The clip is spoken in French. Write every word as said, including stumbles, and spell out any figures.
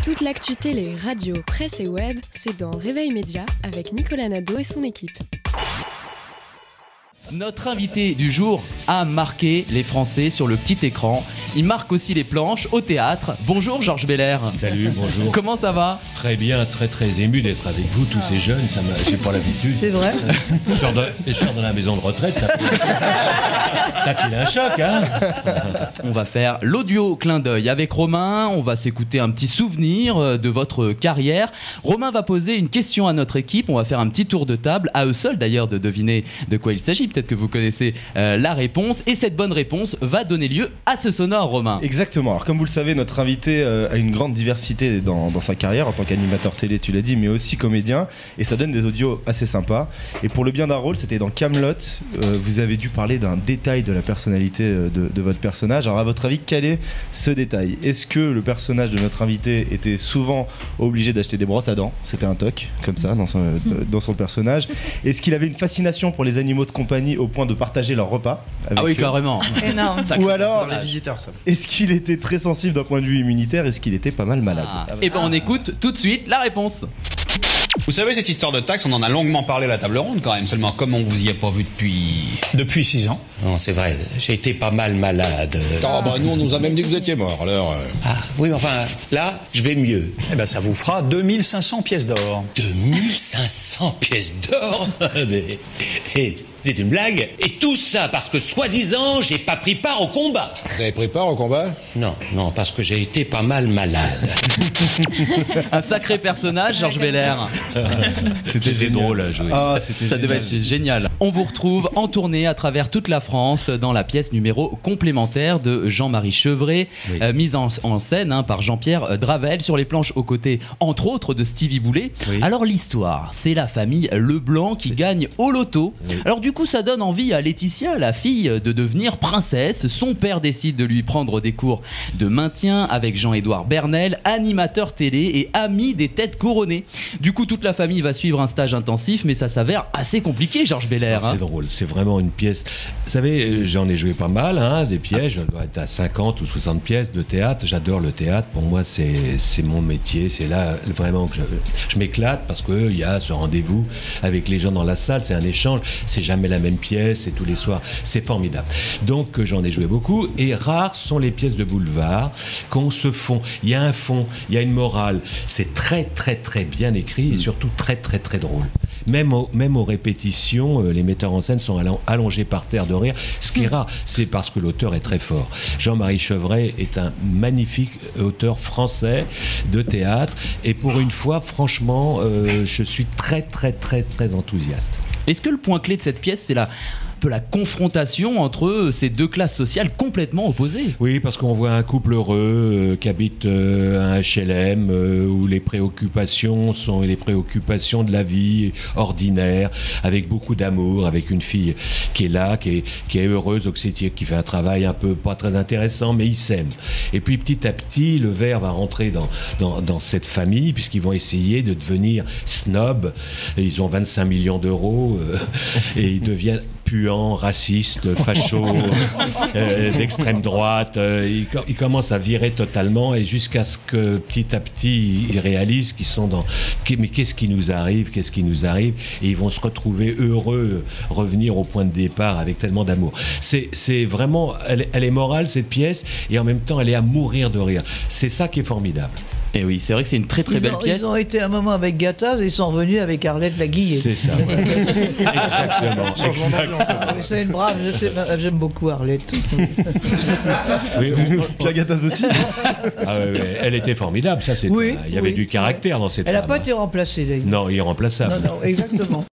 Toute l'actu télé, radio, presse et web, c'est dans Réveil Média avec Nicolas Nadeau et son équipe. Notre invité du jour a marqué les Français sur le petit écran. Il marque aussi les planches au théâtre. Bonjour Georges Belair. Salut, bonjour. Comment ça va? Très bien, très très ému d'être avec vous, tous ces jeunes, ça m'a, j'ai pas l'habitude. C'est vrai. Je sors de, je sors de la maison de retraite, ça fait, ça file un choc, hein. On va faire l'audio clin d'œil avec Romain. On va s'écouter un petit souvenir de votre carrière. Romain va poser une question à notre équipe. On va faire un petit tour de table, à eux seuls d'ailleurs de deviner de quoi il s'agit. Peut-être que vous connaissez euh, la réponse. Et cette bonne réponse va donner lieu à ce sonore, Romain. Exactement. Alors comme vous le savez, notre invité euh, a une grande diversité dans, dans sa carrière en tant qu'animateur télé, tu l'as dit, mais aussi comédien. Et ça donne des audios assez sympas. Et pour le bien d'un rôle, c'était dans Kaamelott. Euh, vous avez dû parler d'un détail de la personnalité de, de votre personnage. Alors à votre avis, quel est ce détail? Est-ce que le personnage de notre invité était souvent obligé d'acheter des brosses à dents? C'était un toc, comme ça, dans son, euh, dans son personnage. Est-ce qu'il avait une fascination pour les animaux de compagnie au point de partager leur repas avec Ah oui, eux? carrément. Énorme. Ou alors, dans les visiteurs, ça. est-ce qu'il était très sensible d'un point de vue immunitaire? Est-ce qu'il était pas mal malade? Ah. Et ben on écoute tout de suite la réponse. Vous savez, cette histoire de taxe, on en a longuement parlé à la table ronde quand même. Seulement, comme on vous y a pas vu depuis... Depuis six ans. Non, c'est vrai, j'ai été pas mal malade. Oh, bah nous, on nous a même dit que vous étiez mort, alors... euh. Ah, oui, mais enfin, là, je vais mieux. Eh ben, ça vous fera deux mille cinq cents pièces d'or. deux mille cinq cents pièces d'or. Mais- mais C'est une blague. Et tout ça parce que, soi-disant, j'ai pas pris part au combat. Vous avez pris part au combat? Non, non, parce que j'ai été pas mal malade. Un sacré personnage, Georges Belair. C'était drôle à jouer. Ah, c'était Ça devait génial. être génial. On vous retrouve en tournée à travers toute la France dans la pièce numéro complémentaire de Jean-Marie Chevret, Oui. euh, mise en, en scène hein, par Jean-Pierre Dravel, sur les planches aux côtés, entre autres, de Stevie Boulet. Oui. Alors l'histoire, c'est la famille Leblanc qui gagne au loto. Oui. Alors du coup, ça donne envie à Laetitia, la fille, de devenir princesse. Son père décide de lui prendre des cours de maintien avec Jean-Édouard Bernel, animateur télé et ami des têtes couronnées. Du coup, toute la famille va suivre un stage intensif, mais ça s'avère assez compliqué, Georges Belair. Alors, hein. c'est drôle, c'est vraiment une pièce. Vous savez, euh, j'en ai joué pas mal, hein, des pièces. Je dois être à cinquante ou soixante pièces de théâtre. J'adore le théâtre. Pour moi, c'est, c'est mon métier. C'est là euh, vraiment que je, je m'éclate parce qu'il y a ce rendez-vous avec les gens dans la salle. C'est un échange. C'est jamais la même pièce. C'est tous les soirs. C'est formidable. Donc, euh, j'en ai joué beaucoup. Et rares sont les pièces de boulevard qu'on se fond. Il y a un fond, il y a une morale. C'est très, très, très bien écrit et surtout très, très, très drôle. Même, au- même aux répétitions, euh, les metteurs en scène sont allon- allongés par terre de rire. Ce qui est rare, c'est parce que l'auteur est très fort. Jean-Marie Chevret est un magnifique auteur français de théâtre. Et pour une fois, franchement, euh, je suis très, très, très, très enthousiaste. Est-ce que le point clé de cette pièce, c'est la, un peu la confrontation entre ces deux classes sociales complètement opposées? Oui, parce qu'on voit un couple heureux euh, qui habite euh, un H L M euh, où les préoccupations sont les préoccupations de la vie ordinaire, avec beaucoup d'amour, avec une fille qui est là, qui est, qui est heureuse, qui qui fait un travail un peu pas très intéressant, mais ils s'aiment. Et puis petit à petit, le verre va rentrer dans, dans, dans cette famille, puisqu'ils vont essayer de devenir snob. Et ils ont vingt-cinq millions d'euros euh, et ils deviennent puants, racistes, fachos, euh, d'extrême droite. Euh, ils, co- ils commencent à virer totalement et jusqu'à ce que petit à petit ils réalisent qu'ils sont dans. qu'est- Mais qu'est-ce qui nous arrive? Qu'est-ce qui nous arrive? Et ils vont se retrouver heureux, revenir au point de départ avec tellement d'amour. C'est, c'est vraiment. Elle, est- elle est morale cette pièce et en même temps elle est à mourir de rire. C'est ça qui est formidable. Et oui, c'est vrai que c'est une très très Ils belle ont, pièce. ils ont été un moment avec Gattaz et ils sont revenus avec Arlette Laguille. C'est ça. Ouais. Exactement. Changement d'ambiance. C'est une brave, je sais- j'aime beaucoup Arlette. Oui, on- Puis Agatha aussi. Ah ouais, ouais, elle était formidable, ça c'est. Oui, Il y avait oui. du caractère dans cette Elle n'a femme. pas été remplacée d'ailleurs. Non, irremplaçable. Non, non, exactement.